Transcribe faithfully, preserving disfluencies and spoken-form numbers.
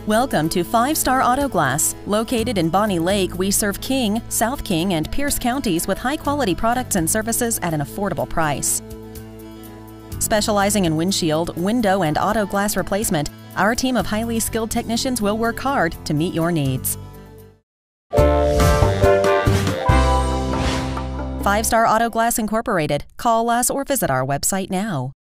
Welcome to Five Star Auto Glass. Located in Bonney Lake, we serve King, South King, and Pierce counties with high-quality products and services at an affordable price. Specializing in windshield, window, and auto glass replacement, our team of highly skilled technicians will work hard to meet your needs. Five Star Auto Glass Incorporated. Call us or visit our website now.